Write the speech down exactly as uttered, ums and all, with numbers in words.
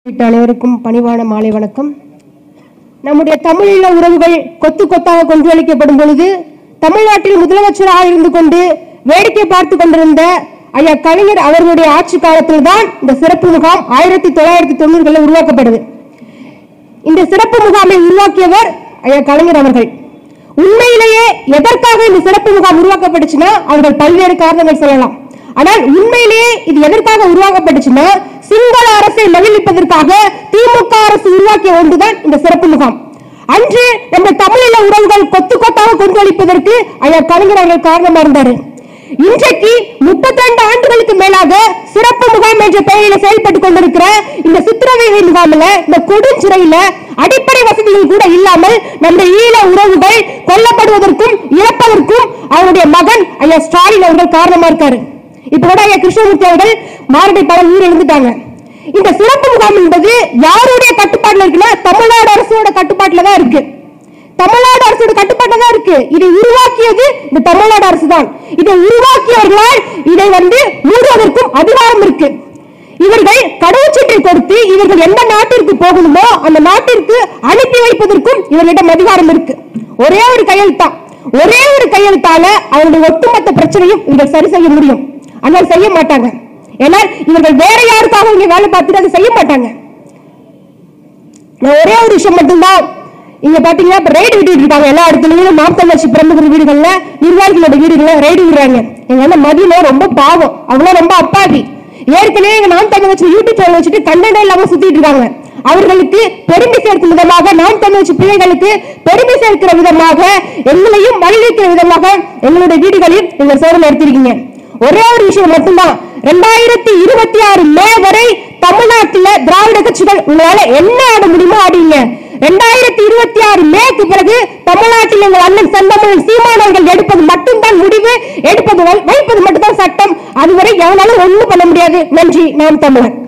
அனைவருக்கும் பணிவான மாலை வணக்கம். நம்முடைய தமிழீழ உறவுகள் கொத்து கொத்தாக கொன்றளிக்கப்படும் பொழுது தமிழ்நாட்டில் முதலமைச்சராக இருந்து கொண்டு வேடிக்கை பார்த்து கொண்டிருந்த ஐயா கலைஞர் அவர்களுடைய ஆட்சி காலத்தில் தான் இந்த சிறப்பு முகாம் ஆயிரத்தி தொள்ளாயிரத்தி தொண்ணூறுகளில் உருவாக்கப்படுது. இந்த சிறப்பு முகாமை உருவாக்கியவர் ஐயா கலைஞர் அவர்கள். உண்மையிலேயே எதற்காக இந்த சிறப்பு முகாம் உருவாக்கப்பட்டுச்சுன்னா அவர்கள் பல்வேறு காரணங்கள் சொல்லலாம். ஆனால் உண்மையிலேயே இது எதற்காக உருவாக்கப்பட்டுச்சுன்னா சிங்கள அரசை மகிழ்விப்பதற்காக திமுக அரசு உருவாக்கிய ஒன்றுதான் இந்த சிறப்பு முகாம். அன்று நம்ம தமிழீழ உறவுகள் கொத்து கொத்தாக கொன்றளிப்பதற்கு ஐயா கலைஞர் அவர்கள் காரணமா இருந்தாரு. இன்றைக்கு முப்பத்தி ரெண்டு ஆண்டுகளுக்கு மேலாக சிறப்பு முகாம் என்ற பெயரில் செயல்பட்டுக் கொண்டிருக்கிற இந்த சித்திரவதை முகாமில் இந்த கொடுஞ்சிறையில அடிப்படை வசதிகள் கூட இல்லாமல் நம்ம ஈழ உறவுகள் கொல்லப்படுவதற்கும் இறப்பதற்கும் அவருடைய மகன் ஐயா ஸ்டாலின் அவர்கள் காரணமா இருக்காரு. இப்ப கூட ஐயா கிருஷ்ணமூர்த்தி அவர்கள் மாரடை பல உயிர் எழுந்துட்டாங்க. இந்த சிறப்பு முகாம் என்பது யாருடைய கட்டுப்பாட்டில் இருக்குன்னா தமிழ்நாடு அரசோட கட்டுப்பாட்டில தான் இருக்கு. தமிழ்நாடு அரசோட கட்டுப்பாட்டில தான் இருக்கு. இதை உருவாக்கியது இந்த தமிழ்நாடு அரசு தான். இதை உருவாக்கியவர்களால் இதை வந்து மூடுவதற்கும் அதிகாரம் இருக்கு. இவர்கள் கடவுச்சீட்டை கொடுத்து இவர்கள் எந்த நாட்டிற்கு போகணுமோ அந்த நாட்டிற்கு அனுப்பி வைப்பதற்கும் இவர்களிடம் அதிகாரம் இருக்கு. ஒரே ஒரு கையெழுத்தா ஒரே ஒரு கையெழுத்தால அவருடைய ஒட்டுமொத்த பிரச்சனையும் இவர்கள் சரி செய்ய முடியும். ஆனால் செய்ய மாட்டாங்க. ஏன்னா இவர்கள் வேற யாருக்காக இங்க வேலை பார்த்துட்டு அதை செய்ய மாட்டாங்க. ஒரே ஒரு விஷயம் மட்டும்தான் இங்க பாத்தீங்கன்னா இப்ப ரைடு விட்டுட்டு இருக்காங்க. எல்லா இடத்துலயும் மாத்தவர்ச்சி பிரமுகர் வீடுகள்ல நிர்வாகிகளோட வீடுகள்ல ரைடு விடுறாங்க. எங்க வந்து மதியில ரொம்ப பாவம், அவ்வளவு ரொம்ப அப்பாவி. ஏற்கனவே எங்க நாம் தமிழ் வச்சு யூடியூப் சேனல் வச்சுட்டு கண்டென்ட் இல்லாம சுத்திட்டு இருக்காங்க. அவர்களுக்கு பெருமை சேர்க்கும் விதமாக நாம் தமிழ் வச்சு பிள்ளைகளுக்கு பெருமை சேர்க்கிற விதமாக எங்களையும் மகிழ்விக்கிற விதமாக எங்களுடைய வீடுகளில் நீங்க சோதனை எடுத்திருக்கீங்க. ஒரே ஒரு விஷயம் மட்டும்தான், இரண்டாயிரத்தி இருபத்தி ஆறு மே வரை தமிழ்நாட்டில் திராவிட கட்சிகள் உங்களால என்ன ஆட முடியுமோ ஆடிங்க. இரண்டாயிரத்தி இருபத்தி ஆறு மேக்கு பிறகு தமிழ்நாட்டில் எங்கள் அண்ணன் செந்தமிழ் சீமானவர்கள் எடுப்பது மட்டும்தான் முடிவு, எடுப்பது வைப்பது மட்டும்தான் சட்டம். அதுவரை எவனாலும் ஒண்ணும் பண்ண முடியாது. நன்றி. நாம் தமிழர்.